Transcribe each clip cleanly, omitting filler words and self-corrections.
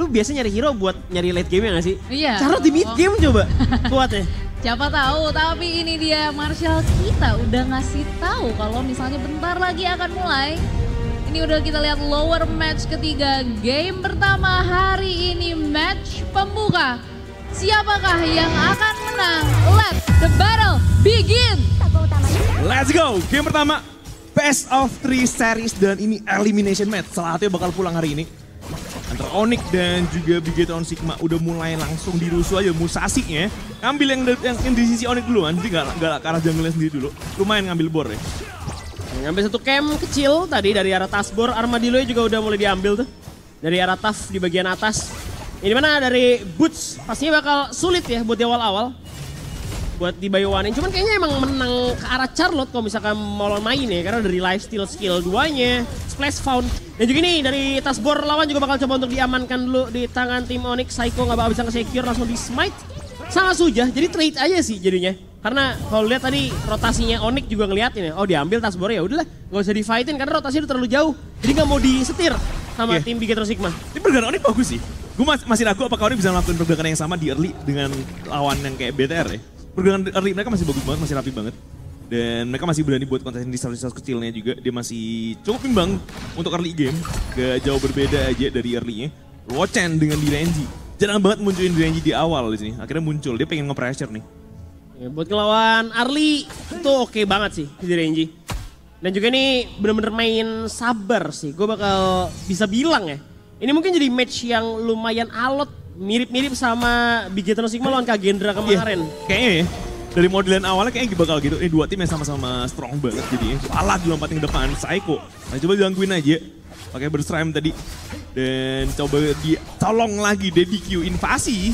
lu biasa nyari hero buat nyari late game ya gak sih? Iya. Cara di mid game coba kuatnya. Siapa tahu, tapi ini dia Marshall kita udah ngasih tahu kalau misalnya bentar lagi akan mulai. Ini udah kita lihat lower match ketiga, game pertama hari ini, match pembuka. Siapakah yang akan menang? Let the battle begin! Let's go, game pertama Best of 3 series dan ini elimination match. Salah satunya bakal pulang hari ini. Antara Onyx dan juga Bigetron Sigma udah mulai langsung dirusuh aja Musashi-nya. Ngambil yang di sisi Onyx dulu kan, jadi gak ke arah jungle sendiri dulu. Lumayan ngambil bor ya. Ngambil satu camp kecil tadi dari arah Tasbor, Armadillo juga udah mulai diambil tuh. Dari arah Taf di bagian atas. Ini mana dari Boots, pastinya bakal sulit ya buat di awal-awal. Buat di Bayuwanin, cuman kayaknya emang menang ke arah Charlotte kalau misalkan mau main ya. Karena dari lifesteal skill 2-nya, Splash Found. Dan juga nih dari Tasbor lawan juga bakal coba untuk diamankan dulu di tangan tim Onyx. Psycho gak bakal bisa nge-secure, langsung di smite. Sama Suja, jadi trade aja sih jadinya. Karena kalau lihat tadi rotasinya Onyx juga ngeliatin ya. Oh diambil Tasbor ya udahlah, gak usah di-fightin karena rotasinya udah terlalu jauh. Jadi gak mau disetir sama tim Bigetron Sigma. Ini pergerakan Onyx bagus sih. Gue masih ragu apakah Onyx bisa melakukan pergerakan yang sama di early dengan lawan yang kayak BTR ya. Pergerakan early mereka masih bagus banget, masih rapi banget. Dan mereka masih berani buat konten di resource kecilnya juga. Dia masih cukup imbang untuk early game. Gak jauh berbeda aja dari early-nya. Wochen dengan Direnji. Jarang banget munculin Direnji di awal di sini. Akhirnya muncul, dia pengen nge-pressure nih. Ya, buat ngelawan Arli itu oke banget sih Direnji. Dan juga nih bener-bener main sabar sih. Gue bakal bisa bilang ya. Ini mungkin jadi match yang lumayan alot. Mirip-mirip sama Bigetron Sigma lawan Kagendra kemarin. Kayaknya ya. Dari modelan awalnya kayaknya bakal gitu. Ini dua tim yang sama-sama strong banget jadi alah dilompatin ke depan Psycho. Nah coba digangguin aja. Pakai Burstrime tadi. Dan coba ditolong lagi DDQ invasi.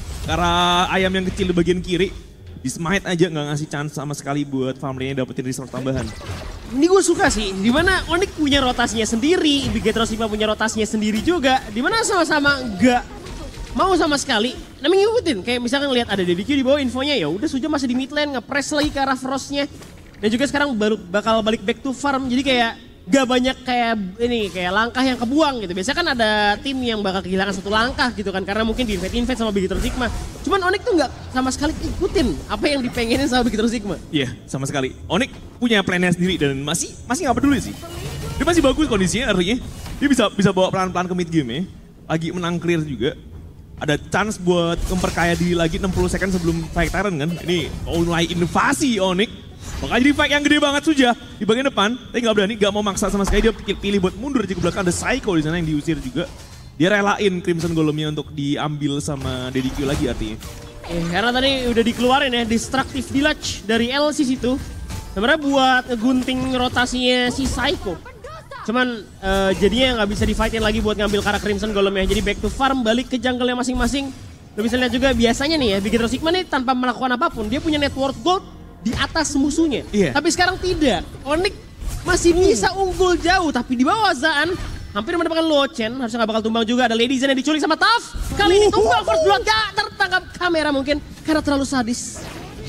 Karena ayam yang kecil di bagian kiri. Di smite aja nggak ngasih chance sama sekali buat farmnya dapetin resource tambahan. Ini gue suka sih, dimana Onyx punya rotasinya sendiri, Bigetron Sigma punya rotasinya sendiri juga. Dimana sama-sama nggak mau sama sekali. Namanya ngikutin, kayak misalkan lihat ada DDQ di bawah infonya ya udah Suja masih di mid lane, nge-press lagi ke arah Frostnya. Dan juga sekarang baru bakal balik back to farm, jadi kayak gak banyak kayak ini kayak langkah yang kebuang gitu. Biasanya kan ada tim yang bakal kehilangan satu langkah gitu kan karena mungkin di invade sama Bigetron Sigma. Cuman Onyx tuh gak sama sekali ikutin apa yang dipengenin sama Bigetron Sigma. Iya, sama sekali. Onyx punya plannya sendiri dan masih gak peduli sih. Dia masih bagus kondisinya, artinya dia bisa bawa pelan-pelan ke mid game ya. Lagi menang clear juga. Ada chance buat memperkaya diri lagi 60 second sebelum fight Tyrant kan. Ini mulai invasi Onyx. Makanya jadi fight yang gede banget Suja di bagian depan. Tapi gak berani, gak mau maksa sama sekali. Dia pilih buat mundur aja ke belakang. Ada Psycho di sana yang diusir juga. Dia relain Crimson Golemnya untuk diambil sama DDQ lagi artinya. Karena tadi udah dikeluarin ya, Destructive Village dari LC situ. Sebenarnya buat gunting rotasinya si Psycho. Cuman jadinya nggak bisa di-fightin lagi buat ngambil karakter Crimson Golemnya. Jadi back to farm, balik ke jungle-nya masing-masing. Lo bisa lihat juga biasanya nih ya, Bigetron Sigma nih tanpa melakukan apapun. Dia punya net worth gold di atas musuhnya. Tapi sekarang tidak. Onyx masih bisa unggul jauh, tapi di bawah Zaan hampir mendapatkan Lochen. Harusnya gak bakal tumbang juga. Ada Lady Zan yang diculik sama Taf. Kali ini tumbang first blood, gak tertangkap kamera mungkin karena terlalu sadis.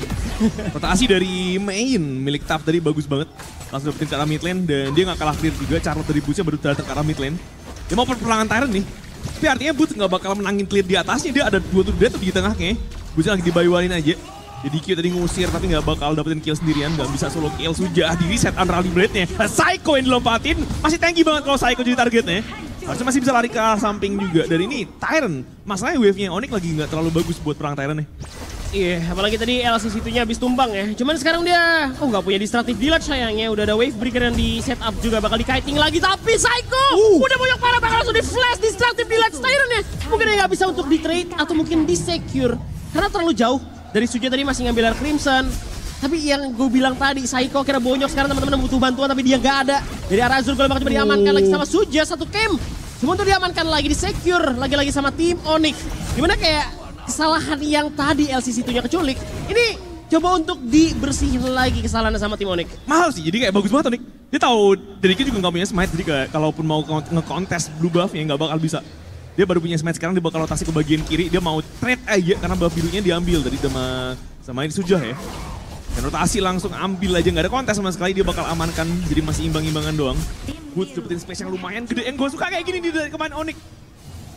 Rotasi dari main milik Taf tadi bagus banget. Langsung dapetin ke arah mid lane dan dia gak kalah clear juga. Charlotte dari Boots baru datang ke arah mid lane. Dia mau perperangan Tyrant nih. Tapi artinya Boots gak bakal menangin clear di atasnya. Dia ada 2 turret di tengahnya. Boots lagi dibayuanin aja. Jadi Q tadi ngusir tapi gak bakal dapetin kill sendirian. Gak bisa solo kill, Suja di reset Unrally Blade-nya. Psycho yang dilompatin. Masih tanky banget kalau Psycho jadi targetnya. Harusnya masih bisa lari ke arah samping juga. Dari ini Tyrant. Masalahnya wave-nya Onyx lagi gak terlalu bagus buat perang Tyrant nih. Iya, apalagi tadi LC situnya habis tumbang ya. Cuman sekarang dia, gak punya Destructive Village sayangnya. Udah ada wave breaker yang di setup juga bakal di kiting lagi. Tapi Psycho udah boyok parah, bakal langsung di flash Destructive Village Tyrant-nya. Mungkin dia gak bisa untuk di trade atau mungkin di secure. Karena terlalu jauh. Dari Suja tadi masih ngambil Air Crimson. Tapi yang gue bilang tadi, Psycho kira bonyok sekarang teman-teman butuh bantuan tapi dia gak ada. Dari arah Azur Golem bakal coba diamankan lagi sama Suja, satu camp. Cuma untuk diamankan lagi, di secure. Lagi-lagi sama tim Onyx. Gimana kayak kesalahan yang tadi LC situnya keculik. Ini coba untuk dibersihin lagi kesalahannya sama tim Onyx. Mahal sih, jadi kayak bagus banget Onyx. Dia tahu Deriki juga gak punya smite, jadi kayak kalaupun mau nge-contest blue buff-nya gak bakal bisa. Dia baru punya smite sekarang, dia bakal rotasi ke bagian kiri. Dia mau trade aja karena buff birunya diambil tadi sama ini Suja ya. Dan rotasi langsung ambil aja, gak ada kontes sama sekali. Dia bakal amankan, jadi masih imbang-imbangan doang. Boots dapetin space yang lumayan gede. Yang gue suka kayak gini di kemarin Onyx.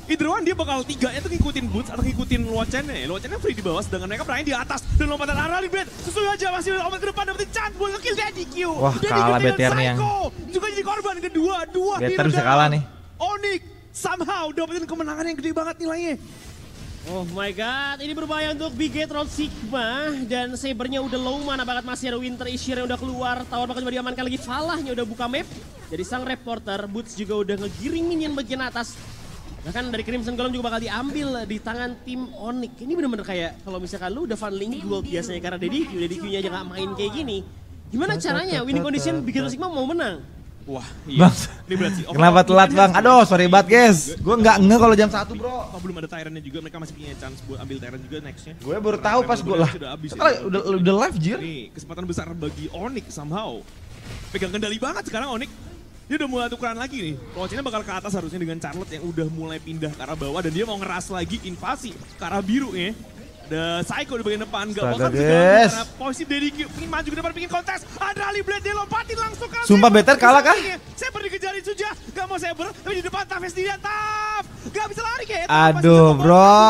Either one dia bakal tiganya tuh ngikutin Boots atau ngikutin Luochen-nya. Luochen-nya free di bawah sedangkan mereka berani di atas. Dan lompatan Arali Blade sesuai aja masih lompat ke depan dapetin chance buat nge-kill Daddy Q. Wah, kalah BTR nih yang juga jadi korban kedua. BTR bisa kalah nih. Onyx somehow dapetin kemenangan yang gede banget nilainya. Oh my god, ini berbahaya untuk Big Gate Road Sigma. Dan Sabernya udah low mana banget, masih ada Winter Ishir yang udah keluar. Tower bakal coba diamankan lagi, Falahnya udah buka map. Jadi sang reporter, Boots juga udah ngegiring minion bagian atas. Bahkan dari Crimson Golem juga bakal diambil di tangan tim Onyx. Ini bener-bener kayak kalau misalkan lu udah funneling gold biasanya karena DDQ-nya aja gak main kayak gini. Gimana caranya winning condition Big Gate Road Sigma mau menang? Wah, iya. Bang, kenapa telat bang? Aduh, sorry banget guys. Gue nggak nge kalau jam 1 bro. Belum ada Tyrant-nya juga, mereka masih punya chance buat ambil Tyrant juga nextnya. Gue baru tahu pas gue lah. Udah live jir. Nih, kesempatan besar bagi Onyx somehow. Pegang kendali banget sekarang Onyx. Dia udah mulai tukeran lagi nih. Launchnya bakal ke atas harusnya dengan Charlotte yang udah mulai pindah ke arah bawah dan dia mau ngeras lagi invasi ke arah biru ya. Ada Psycho di bagian depan, gak mau guys. karena posisi DDQ pengen maju ke depan, pengen kontes. Ada Ali Blade, dia lompatin langsung ke Sumpah BTR kalah kah? Saber dikejarin Suja, gak mau Saber, tapi di depan Tafes dia, Taf! Gak bisa lari kayak aduh bro,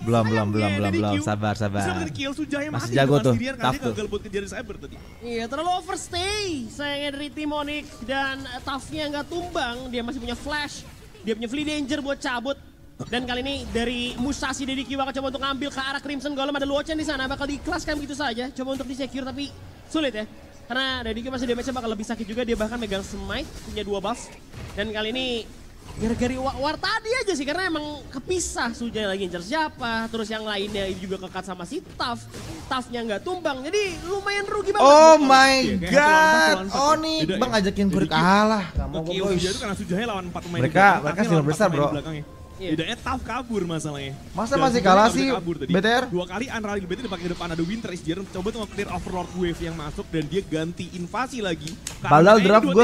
belum, sabar. Masih jago tuh, Taf tuh. Iya, terlalu overstay sayangnya dari tim Onyx dan Tafnya nggak tumbang, dia masih punya flash, dia punya Flea Danger buat cabut. Dan kali ini dari Musashi DDQ bakal coba untuk ngambil ke arah Crimson Golem, ada Luochen di sana bakal diikhlaskan begitu saja, coba untuk di-secure tapi sulit ya. Karena DDQ masih damage-nya bakal lebih sakit juga, dia bahkan megang smite, punya 2 buff. Dan kali ini gara-gara war tadi aja sih, karena emang kepisah Suja lagi ngincer siapa, terus yang lainnya juga kekat sama si Tafnya nggak tumbang, jadi lumayan rugi banget. Oh my god, Onyx bang ajakin gue kalah. Mau boys. Karena Sujanya lawan 4 pemain. Mereka silver besar bro. Bedanya Taf kabur masalahnya. Masa masih kalah sih BTR? 2 kali Unreal BTR dipakai depan, ada Winter Ishir coba tuh nge-clear Overlord Wave yang masuk dan dia ganti invasi lagi. Padahal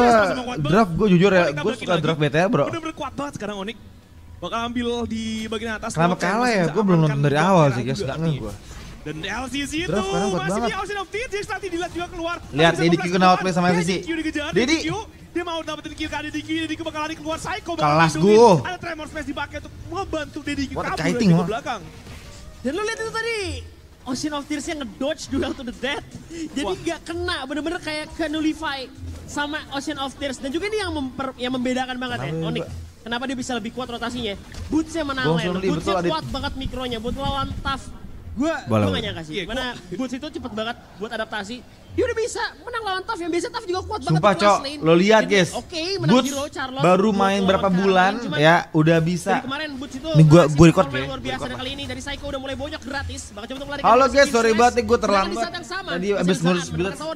draft gue jujur ya, gue suka draft BTR bro. Bener-bener kuat banget sekarang Onyx. Bakal ambil di bagian atas. Kenapa kalah ya? Gue belum nonton dari awal sih guys, gak nge gue. Dan LCC itu masih di Ocean of Tears, nanti dilihat juga keluar. Lihat DDQ kena outplay sama LCC. DDQ dia mau dapetin kill ke DDQ bakal lari keluar Psycho. Kelas gue. Ada Tremor Space dipakai untuk membantu DDQ kabur dari ke belakang. Dan lu lihat itu tadi, Ocean of Tears yang ngedodge Duel to the Death. Jadi gak kena, bener-bener kayak ke nullify sama Ocean of Tears. Dan juga ini yang membedakan banget ya, Onyx. Kenapa dia bisa lebih kuat rotasinya? Boots-nya menang lane, Boots-nya kuat banget mikronya buat melawan Taf. Gue gak nyangka sih, mana Boots itu cepet banget buat adaptasi. Dia udah bisa menang lawan Taf, yang biasa Taf juga kuat banget. Sumpah Cok, lo lihat guys, Boots baru main berapa bulan ya udah bisa. Dari kemarin Boots itu ini gue record ya. Luar biasa, dan kali ini dari Psycho udah mulai bonyok gratis. Bakal coba untuk lari. Halo guys, sorry banget nih gue terlambat. Tadi abis ngurus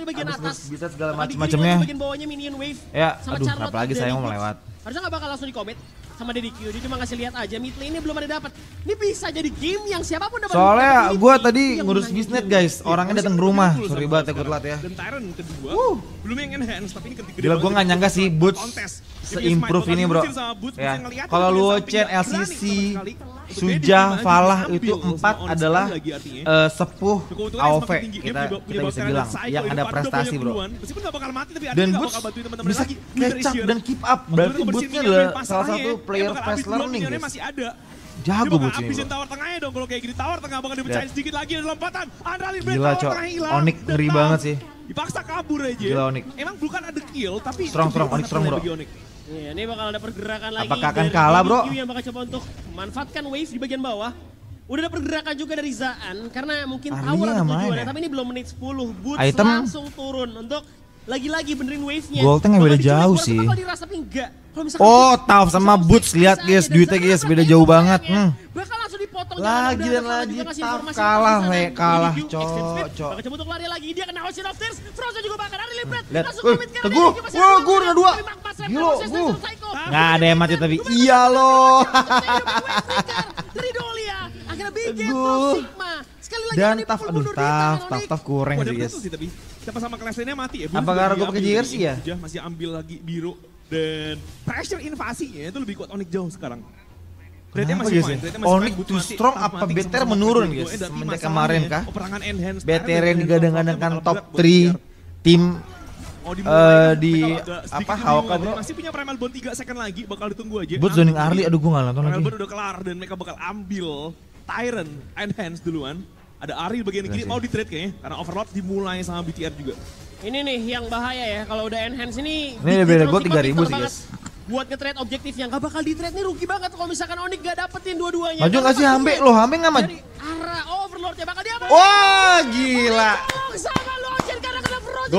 bisa segala macam-macamnya. Bagian bawahnya minion wave. Ya, aduh apalagi saya mau melewat. Harusnya gak bakal langsung di-commit sama DDQ, dia cuma ngasih lihat aja mid lane-nya belum ada dapat. Ini bisa jadi game yang siapapun dapat. Soalnya gue tadi ngurus bisnet guys, orangnya datang ke rumah. Sorry banget ya gue telat ya. Dan Tyrant kedua, belum yang enhance tapi ini ketiga. Gila gue gak nyangka sih Boots se-improve ini bro. Ya, kalau Luochen, LCC, Suja, Falah itu 4 adalah sepuh AOV kita bisa bilang yang ada prestasi bro. Dan Boots bisa catch up dan keep up, berarti Bootsnya adalah salah satu player fast learning guys. Jago Boots ini bro. Tower tengahnya dong, kalau kayak gini tower tengah bakal dipecahin sedikit lagi, ada lompatan. Gila Cok, Onyx ngeri banget sih. Dipaksa kabur aja. Gila Onyx. Emang bukan ada kill tapi strong Onyx strong bro. Iya, ini bakal ada pergerakan lagi. Apakah akan kalah bro? Yang bakal coba untuk memanfaatkan wave di bagian bawah. Udah ada pergerakan juga dari Zaan karena mungkin tower ada tujuannya, tapi ini belum menit 10. Boots langsung turun untuk lagi-lagi benerin wave-nya. Goldnya nggak beda jauh sih. Oh, Taf sama Boots, lihat guys, duitnya guys beda jauh banget. Bakal langsung dipotong. Lagi dan lagi Taf kalah, Cok. Bakal coba untuk lari lagi, dia kena Ocean of Tears. Frozen juga bakal ada Libret. Lihat, Teguh, wah gue udah 2. Gila, gue. Nggak ada yang mati tapi iya loh. Dari Dolia, akhirnya Big Gate Sigma. Dan Taf kurang sih guys. Siapa sama kelas lainnya mati ya? Apa karena gue pakai jersey ya? Masih ambil lagi biru dan pressure invasinya itu lebih kuat Onyx jauh sekarang. Kenapa guys ya? Onyx too strong apa BTR menurun guys? Semenjak kemarin kah? BTR yang digadang-gadangkan top 3 tim di apa Hawka bro. Masih punya Primal Bond 3 second lagi, bakal ditunggu aja. Boots zoning early, aduh gue gak nonton lagi. Primal Bond udah kelar dan mereka bakal ambil Tyrant, Enhance duluan. Ada Ari bagian kiri mau di trade kayaknya, karena Overlord dimulai sama BTR juga. Ini nih yang bahaya ya, kalau udah Enhance ini. Ini lebih gue 3.000 sih guys. Buat nge-trade objektifnya, gak bakal di-trade nih, rugi banget kalau misalkan Onyx gak dapetin dua-duanya. Maju gak sih Hambe? Loh Hambe gak maju. Dari arah Overlordnya bakal diambil. Wah gila. Sama Lochen karena kena Frozen.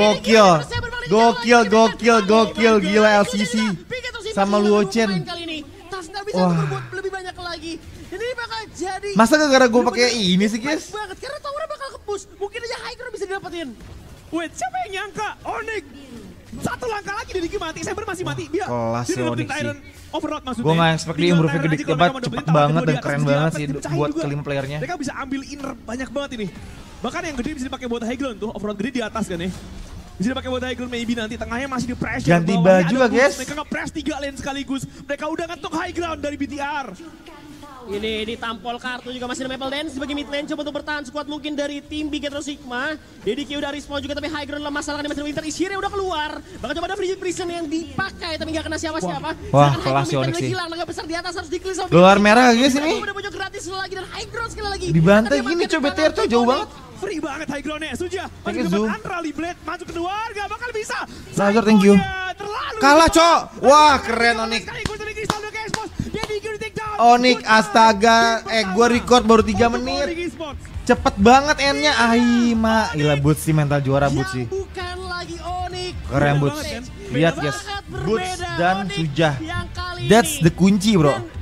Gokil, gila LCC. Sama Luochen. Wah. Berbuat lebih banyak lagi. Dan ini bakal jadi. Masa gara-gara gue pakai ini sih guys? Banget, karena Tower bakal ke-push. Mungkin aja High Ground bisa didapetin. Wait, siapa yang nyangka Onyx? Satu langkah lagi dari mati, Saber masih mati. Dia kelas Onyx sih. Overlord maksudnya. Gue gak expect dia improve gede cepet banget dan keren banget sih buat kelima playernya. Mereka bisa ambil inner banyak banget ini. Bahkan yang gede bisa dipakai buat high ground tuh, Overlord gede di atas kan ya. Bisa dipakai buat high ground maybe nanti tengahnya masih di pressure. Ganti baju lah guys. Mereka nge-press 3 lane sekaligus. Mereka udah ngetok high ground dari BTR. Ini ditampol kartu juga masih ada Maple Dance sebagai mid lane coba untuk bertahan sekuat mungkin dari tim Big Hero Sigma. DDQ udah respawn juga tapi high ground lah masalah di Master Winter. Ishire udah keluar. Bahkan coba ada Frigid Prison yang dipakai tapi gak kena siapa-siapa. Wah kelas Onyx sih. Naga besar di atas harus di-clear sama luar merah guys ini. Udah bocor gratis lagi dan high ground sekali lagi. Dibantai gini coba BTR tuh jauh banget. Free banget high groundnya, Suja. Masih dapat Unrally Blade, maju kedua, gak bakal bisa. Nazar thank you. Kalah cok. Wah keren Onyx. Onyx astaga, gue record baru 3 menit. Cepet banget endnya, Ahima. Gila Boots sih mental juara Boots sih. Bukan lagi Onyx. Keren Boots. Lihat guys, Boots dan Sujah. That's the kunci bro.